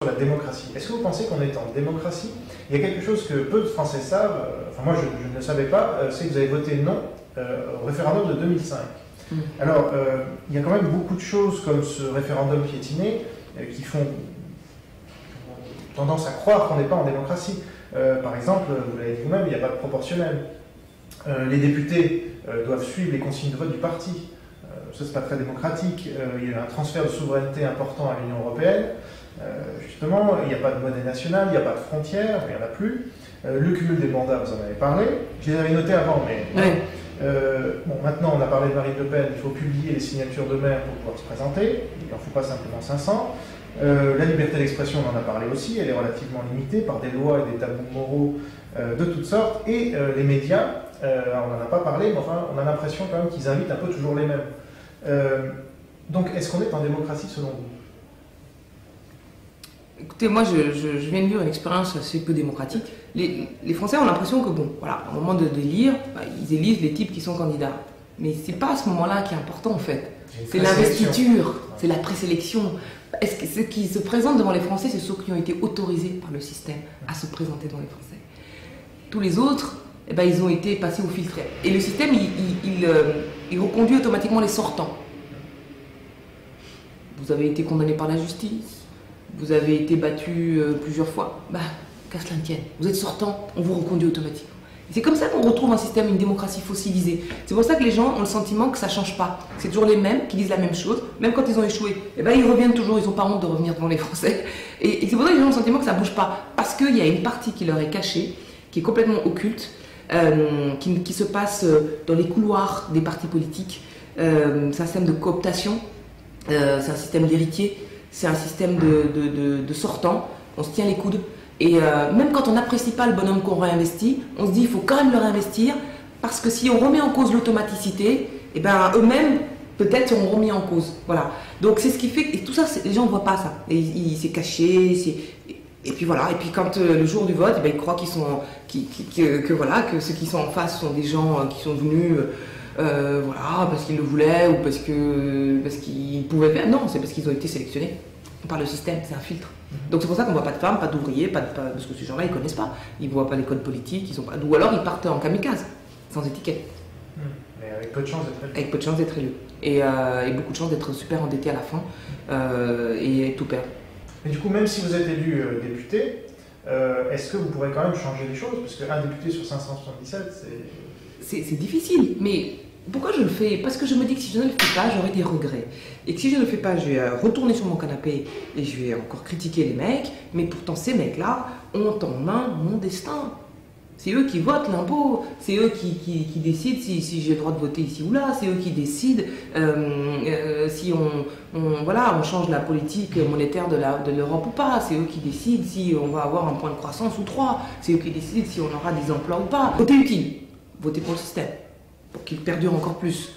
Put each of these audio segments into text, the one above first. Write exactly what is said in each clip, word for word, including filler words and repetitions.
la démocratie. Est-ce que vous pensez qu'on est en démocratie? Il y a quelque chose que peu de Français savent, euh, enfin moi je, je ne le savais pas, euh, c'est que vous avez voté non euh, au référendum de deux mille cinq. Mmh. Alors, euh, il y a quand même beaucoup de choses comme ce référendum piétiné euh, qui font tendance à croire qu'on n'est pas en démocratie. Euh, par exemple, vous l'avez dit vous-même, il n'y a pas de proportionnel. Euh, les députés euh, doivent suivre les consignes de vote du parti. Euh, ça, c'est pas très démocratique. Euh, il y a un transfert de souveraineté important à l'Union européenne. Euh, justement, il n'y a pas de monnaie nationale, il n'y a pas de frontières, il n'y en a plus. Euh, le cumul des mandats, vous en avez parlé. Je les avais notés avant, mais... Ouais. Euh, bon, maintenant, on a parlé de Marine Le Pen, il faut publier les signatures de maire pour pouvoir se présenter. Il n'en faut pas simplement cinq cents. Euh, la liberté d'expression, on en a parlé aussi, elle est relativement limitée par des lois et des tabous moraux euh, de toutes sortes. Et euh, les médias, euh, on n'en a pas parlé, mais enfin, on a l'impression quand même qu'ils invitent un peu toujours les mêmes. Euh, donc, est-ce qu'on est en démocratie selon vous? Écoutez, moi, je, je, je viens de vivre une expérience assez peu démocratique. Les, les Français ont l'impression que, bon, voilà, au moment de d'élire, bah, ils élisent les types qui sont candidats. Mais c'est pas à ce moment-là qui est important, en fait. C'est l'investiture, c'est la présélection. Est-ce que ceux qui se présentent devant les Français, c'est ceux qui ont été autorisés par le système à se présenter devant les Français. Tous les autres, eh ben, ils ont été passés au filtre. Et le système, il, il, il, euh, il reconduit automatiquement les sortants. Vous avez été condamné par la justice. Vous avez été battu euh, plusieurs fois, bah, qu'à cela ne tienne. Vous êtes sortant, on vous reconduit automatiquement. C'est comme ça qu'on retrouve un système, une démocratie fossilisée. C'est pour ça que les gens ont le sentiment que ça ne change pas. C'est toujours les mêmes qui disent la même chose, même quand ils ont échoué. Eh ben, ils reviennent toujours, ils n'ont pas honte de revenir devant les Français. Et, et c'est pour ça que les gens ont le sentiment que ça ne bouge pas. Parce qu'il y a une partie qui leur est cachée, qui est complètement occulte, euh, qui, qui se passe dans les couloirs des partis politiques. Euh, c'est un système de cooptation, euh, c'est un système d'héritier. C'est un système de, de, de, de sortants, on se tient les coudes. Et euh, même quand on n'apprécie pas le bonhomme qu'on réinvestit, on se dit qu'il faut quand même le réinvestir, parce que si on remet en cause l'automaticité, eh ben, eux-mêmes, peut-être, seront remis en cause. Voilà. Donc c'est ce qui fait que et tout ça, les gens ne voient pas ça. C'est caché, c'est... Et puis voilà, et puis quand euh, le jour du vote, eh ben, ils croient qu'ils sont, qu'ils, qu'ils, que, que, voilà, que ceux qui sont en face sont des gens euh, qui sont venus... Euh, Euh, voilà, parce qu'ils le voulaient ou parce que parce qu'ils pouvaient faire. Non, c'est parce qu'ils ont été sélectionnés par le système, c'est un filtre. Donc c'est pour ça qu'on ne voit pas de femmes, pas d'ouvriers, pas de, pas, parce que ces gens-là, ils ne connaissent pas. Ils ne voient pas les codes politiques, ils sont pas, ou alors ils partent en kamikaze, sans étiquette. Mmh. Mais avec peu de chance d'être élu. Avec peu de chance d'être élu. Et, euh, et beaucoup de chance d'être super endetté à la fin euh, et tout perdre. Mais du coup, même si vous êtes élu euh, député, euh, est-ce que vous pourrez quand même changer les choses? Parce qu'un député sur cinq cent soixante-dix-sept, c'est... C'est difficile, mais pourquoi je le fais? Parce que je me dis que si je ne le fais pas, j'aurai des regrets. Et que si je ne le fais pas, je vais retourner sur mon canapé et je vais encore critiquer les mecs. Mais pourtant, ces mecs-là ont en main mon destin. C'est eux qui votent l'impôt, c'est eux qui, qui, qui décident si, si j'ai le droit de voter ici ou là, c'est eux qui décident euh, euh, si on, on, voilà, on change la politique monétaire de l'Europe ou pas, c'est eux qui décident si on va avoir un point de croissance ou trois, c'est eux qui décident si on aura des emplois ou pas. Voter utile. Voter pour le système, pour qu'il perdure encore plus.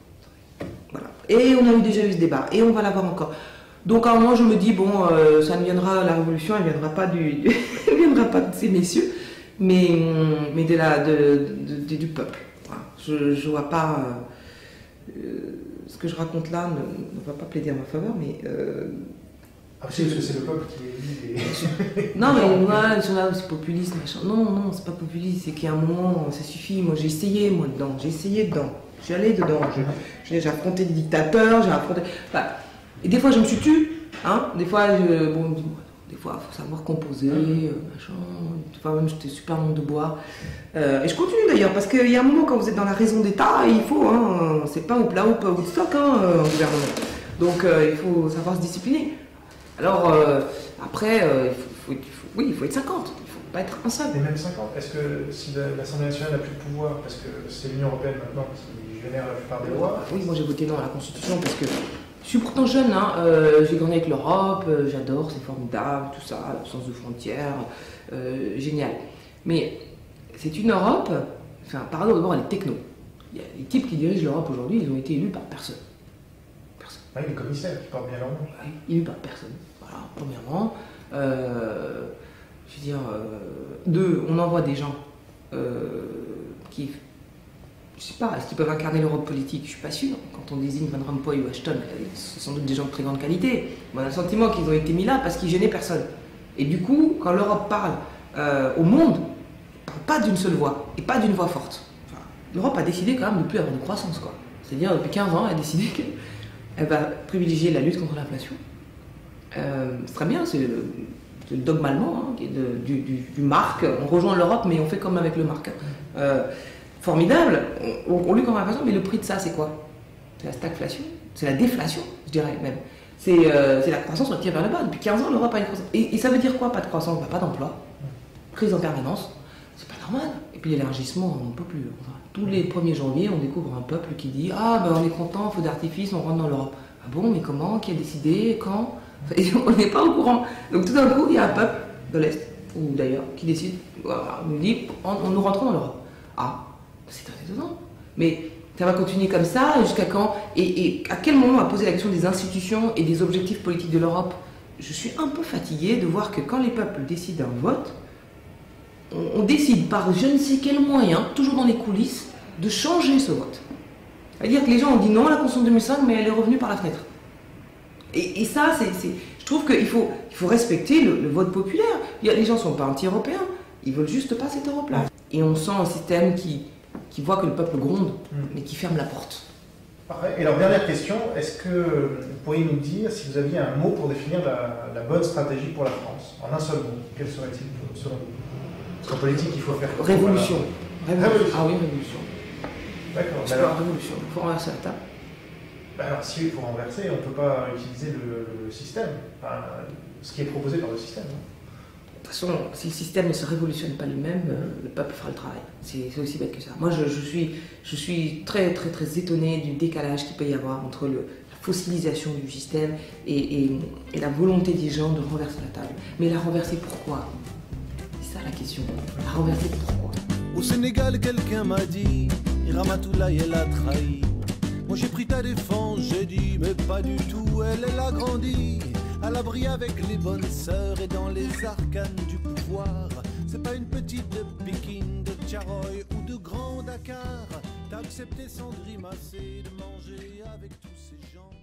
Voilà. Et on a eu déjà eu ce débat, et on va l'avoir encore. Donc à un moment, je me dis, bon, euh, ça ne viendra, la révolution, elle ne viendra pas, du, du elle viendra pas de ces messieurs, mais, mais de la, de, de, de, du peuple. Voilà. Je ne vois pas... Euh, euh, ce que je raconte là ne, ne va pas plaider en ma faveur, mais... Euh, Ah, c'est parce que c'est le peuple qui est élu. Et... non, mais ouais, ils sont là, c'est populiste, machin. Non, non, c'est pas populiste, c'est qu'à un moment, ça suffit. Moi, j'ai essayé, moi, dedans. J'ai essayé dedans. Je suis allée dedans. J'ai affronté des dictateurs, j'ai affronté. Enfin, et des fois, je me suis tue. Hein. Des fois, je... bon, des fois, il faut savoir composer, euh, machin. Des fois, même, j'étais super monde de bois. Euh, et je continue d'ailleurs, parce qu'il y a un moment, quand vous êtes dans la raison d'État, il faut, hein, c'est pas au plat ou pas au stock, hein, en gouvernement. Donc, euh, il faut savoir se discipliner. Alors, euh, après, euh, il faut, il faut, oui, il faut être cinquante, il ne faut pas être un seul. Et même cinquante, est-ce que si l'Assemblée nationale n'a plus de pouvoir, parce que c'est l'Union européenne maintenant qui génère la plupart des lois? Oui, moi j'ai voté non à la Constitution parce que je suis pourtant jeune, hein, euh, j'ai grandi avec l'Europe, euh, j'adore, c'est formidable, tout ça, l'absence de frontières, euh, génial. Mais c'est une Europe, enfin, pardon, d'abord elle est techno. Il y a les types qui dirigent l'Europe aujourd'hui, ils ont été élus par personne. Personne. Oui, les commissaires qui portent bien leur nom. Oui, élus par personne. Voilà, premièrement. Euh, je veux dire, euh, deux, on envoie des gens euh, qui, je sais pas, est-ce qu'ils peuvent incarner l'Europe politique? Je suis pas sûr. Quand on désigne Van Rompuy ou Ashton, ce sont sans doute des gens de très grande qualité. On a le sentiment qu'ils ont été mis là parce qu'ils gênaient personne. Et du coup, quand l'Europe parle euh, au monde, elle parle pas d'une seule voix, et pas d'une voix forte. Enfin, l'Europe a décidé quand même de ne plus avoir de croissance, quoi. C'est-à-dire, depuis quinze ans, elle a décidé qu'elle va privilégier la lutte contre l'inflation. Euh, c'est très bien, c'est le, le dogme allemand, hein, qui est de, du, du, du marque. On rejoint l'Europe, mais on fait comme avec le marque. Euh, formidable, on, on lutte contre l'inflation, mais le prix de ça, c'est quoi? C'est la stagflation, c'est la déflation, je dirais même. C'est euh, la croissance, on tire vers le bas. Depuis quinze ans, l'Europe a une croissance. Et, et ça veut dire quoi, pas de croissance? Bah, pas d'emploi, crise en permanence, c'est pas normal. Et puis l'élargissement, on ne peut plus. Enfin, tous les premiers janvier, on découvre un peuple qui dit « Ah, ben on est content, feu d'artifice, on rentre dans l'Europe. » Ah bon, mais comment? Qui a décidé? Quand? Enfin, on n'est pas au courant. Donc tout d'un coup, il y a un peuple de l'Est, ou d'ailleurs, qui décide, voilà, on nous dit on, on nous rentrons dans l'Europe. Ah, c'est très étonnant. Mais ça va continuer comme ça, jusqu'à quand? et, et à quel moment on va poser la question des institutions et des objectifs politiques de l'Europe? Je suis un peu fatiguée de voir que quand les peuples décident un vote, on, on décide par je ne sais quel moyen, toujours dans les coulisses, de changer ce vote. C'est-à-dire que les gens ont dit non à la Constitution de deux mille cinq, mais elle est revenue par la fenêtre. Et, et ça, c'est, je trouve qu'il faut, il faut respecter le, le vote populaire. Il y a, les gens ne sont pas anti-européens, ils veulent juste pas cette Europe-là. Et on sent un système qui, qui voit que le peuple gronde, mais qui ferme la porte. Parfait. Et alors, dernière question, est-ce que vous pourriez nous dire si vous aviez un mot pour définir la, la bonne stratégie pour la France? En un seul mot, quel serait-il selon vous? Parce qu'en politique, il faut faire... Révolution. Révolution. Révolution. Ah oui, révolution. D'accord. C'est alors... la révolution, il faut renverser la table. Ben alors, si il faut renverser, on ne peut pas utiliser le, le système, enfin, ce qui est proposé par le système. De toute façon, si le système ne se révolutionne pas lui-même, euh, le peuple fera le travail. C'est aussi bête que ça. Moi, je, je, suis, je suis très, très, très étonnée du décalage qu'il peut y avoir entre le, la fossilisation du système et, et, et la volonté des gens de renverser la table. Mais la renverser pourquoi? C'est ça la question. La renverser pourquoi? Au Sénégal, quelqu'un m'a dit, Ramatoulaye, elle a trahi. Moi j'ai pris ta défense, j'ai dit, mais pas du tout, elle, elle a grandi. À l'abri avec les bonnes sœurs et dans les arcanes du pouvoir. C'est pas une petite de Pékin, de Tcharoy ou de Grand Dakar. T'as accepté sans grimacer de manger avec tous ces gens.